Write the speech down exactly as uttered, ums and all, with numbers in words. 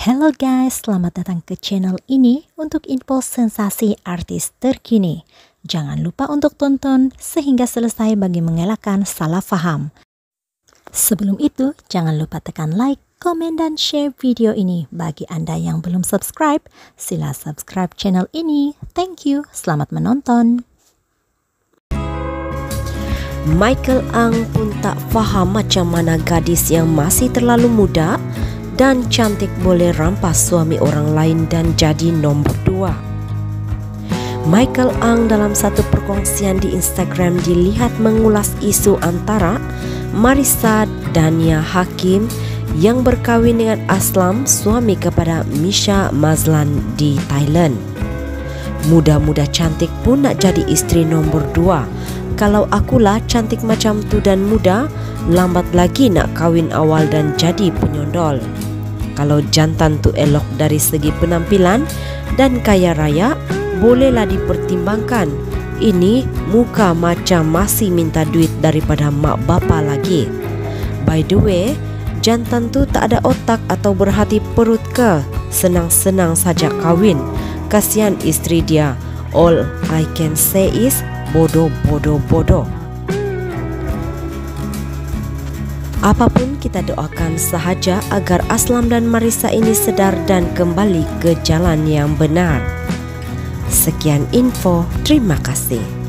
Hello guys, selamat datang ke channel ini untuk info sensasi artis terkini. Jangan lupa untuk tonton sehingga selesai bagi mengelakkan salah faham. Sebelum itu, jangan lupa tekan like, komen, dan share video ini. Bagi Anda yang belum subscribe, sila subscribe channel ini. Thank you, selamat menonton. Michael Ang pun tak faham macam mana gadis yang masih terlalu muda dan cantik boleh rampas suami orang lain dan jadi nombor dua. Michael Ang dalam satu perkongsian di Instagram dilihat mengulas isu antara Marissa Dania Hakim yang berkahwin dengan Aslam, suami kepada Misha Mazlan di Thailand. Muda-muda cantik pun nak jadi isteri nombor dua. Kalau akulah cantik macam tu dan muda, lambat lagi nak kahwin awal dan jadi penyondol. Kalau jantan tu elok dari segi penampilan dan kaya raya, bolehlah dipertimbangkan. Ini muka macam masih minta duit daripada mak bapa lagi. By the way, jantan tu tak ada otak atau berhati perut ke? Senang-senang saja kahwin. Kasihan isteri dia. All I can say is bodoh, bodoh, bodoh. Apapun kita doakan sahaja agar Aslam dan Marissa ini sedar dan kembali ke jalan yang benar. Sekian info, terima kasih.